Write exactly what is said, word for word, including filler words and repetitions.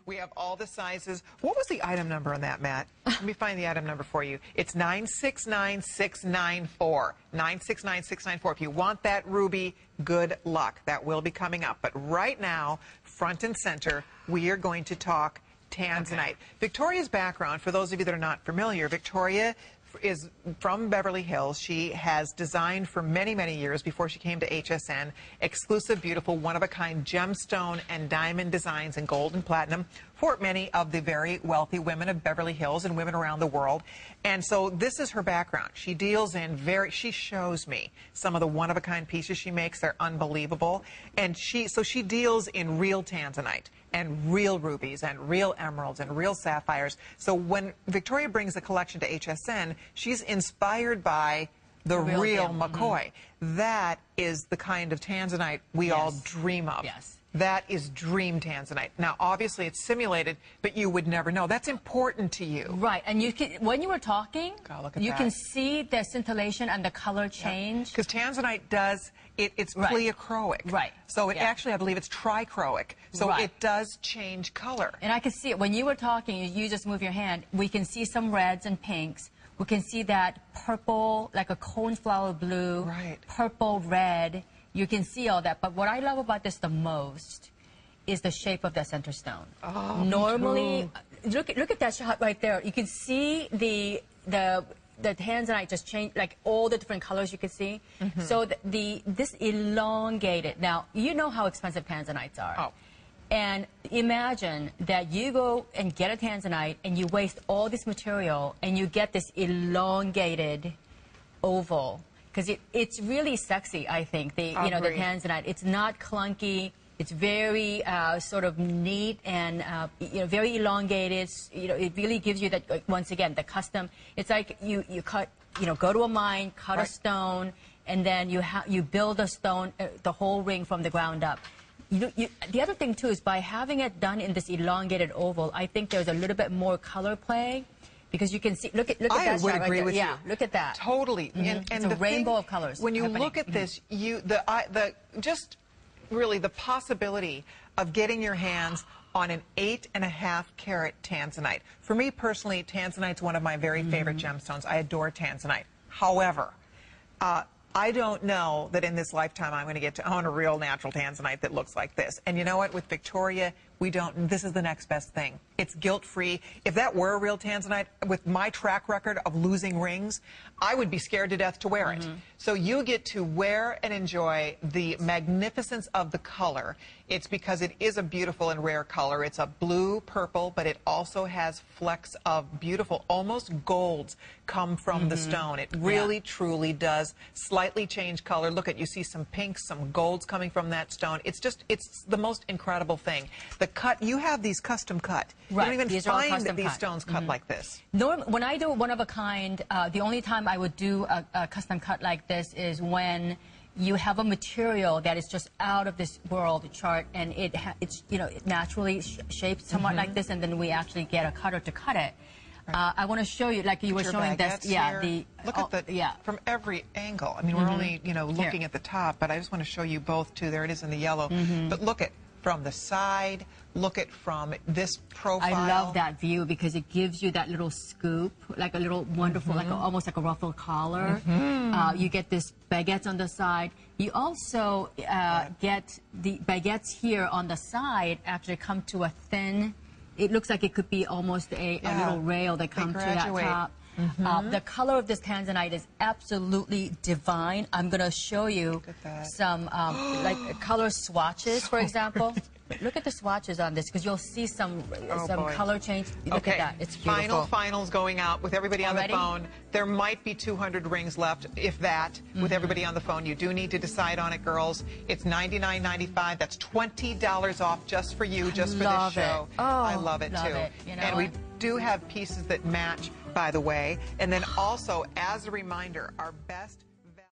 We have all the sizes. What was the item number on that, Matt? Let me find the item number for you. It's nine six nine six nine four. nine six nine six nine four. If you want that ruby, good luck. That will be coming up. But right now, front and center, we are going to talk Tanzanite. Okay. Victoria's background, for those of you that are not familiar, Victoria is from Beverly Hills. She has designed for many, many years before she came to H S N exclusive, beautiful, one-of-a-kind gemstone and diamond designs in gold and platinum for many of the very wealthy women of Beverly Hills and women around the world. And so this is her background. She deals in very, she shows me some of the one-of-a-kind pieces she makes. They're unbelievable. And she, so she deals in real Tanzanite and real rubies and real emeralds and real sapphires. So when Victoria brings the collection to H S N, she's inspired by the, the real, real McCoy. Mm-hmm. That is the kind of Tanzanite we yes. all dream of. Yes. That is dream Tanzanite. Now, obviously, it's simulated, but you would never know. That's important to you. Right. And you can, when you were talking, God, look at you that. can see the scintillation and the color change. Because yeah. Tanzanite does, it, it's right. pleochroic. Right. So it yeah. actually, I believe it's trichroic. So right. it does change color. And I can see it. When you were talking, you, you just move your hand. We can see some reds and pinks. We can see that purple, like a cornflower blue, right. purple, red. You can see all that. But what I love about this the most is the shape of the center stone. Oh, normally, look, look at that shot right there. You can see the, the, the Tanzanite just changed, like all the different colors you can see. Mm-hmm. So the, the, this elongated, now, you know how expensive Tanzanites are. Oh. And imagine that you go and get a Tanzanite and you waste all this material and you get this elongated oval. Because it, it's really sexy, I think, the, you know, the Tanzanite. It's not clunky. It's very uh, sort of neat and uh, you know, very elongated. You know, it really gives you that, like, once again, the custom. It's like you, you cut, you know, go to a mine, cut right. a stone, and then you, ha you build a stone, uh, the whole ring from the ground up. You, you, the other thing, too, is by having it done in this elongated oval, I think there's a little bit more color play. Because you can see, look at, look at I that would shot agree right with there. you. Yeah, look at that. Totally. Mm-hmm. And, and it's a the rainbow thing, of colors. When you happening. look at mm-hmm. this, you the I, the just really the possibility of getting your hands on an eight and a half carat Tanzanite. For me personally, Tanzanite's one of my very mm-hmm. favorite gemstones. I adore Tanzanite. However, uh, I don't know that in this lifetime I'm going to get to own a real natural Tanzanite that looks like this. And you know what? With Victoria, we don't. This is the next best thing. It's guilt-free. If that were a real Tanzanite, with my track record of losing rings, I would be scared to death to wear it. Mm-hmm. So you get to wear and enjoy the magnificence of the color. It's because it is a beautiful and rare color. It's a blue, purple, but it also has flecks of beautiful, almost golds come from mm-hmm. the stone. It really, yeah. truly does slightly change color. Look at, you see some pinks, some golds coming from that stone. It's just, it's the most incredible thing. The cut, you have these custom cut. Right. You don't even these find that these cut. stones cut mm-hmm. like this. Norm, when I do one of a kind, uh, the only time I would do a, a custom cut like this is when you have a material that is just out of this world chart, and it ha it's you know it naturally sh shaped somewhat mm-hmm. like this, and then we actually get a cutter to cut it. Right. Uh, I want to show you, like you were showing this, yeah. Here. The look oh, at the yeah from every angle. I mean, mm-hmm. we're only you know looking here. at the top, but I just want to show you both too. There it is in the yellow. Mm-hmm. But look at from the side. Look at from this profile. I love that view because it gives you that little scoop, like a little wonderful, mm-hmm. like a, almost like a ruffled collar. Mm-hmm. uh, you get this baguettes on the side. You also uh, get the baguettes here on the side actually come to a thin, it looks like it could be almost a, yeah. a little rail that comes to that top. Mm-hmm. uh, the color of this Tanzanite is absolutely divine. I'm going to show you some um, like color swatches, for example. Look at the swatches on this, because you'll see some oh some boy. color change. Look okay. at that. It's beautiful. Final finals going out with everybody Already? on the phone. There might be two hundred rings left, if that, mm-hmm. with everybody on the phone. You do need to decide on it, girls. It's ninety-nine ninety-five. That's twenty dollars off just for you, just for love this show. It. Oh, I love it, love too. It. You know and we what? do have pieces that match, by the way. And then also, as a reminder, our best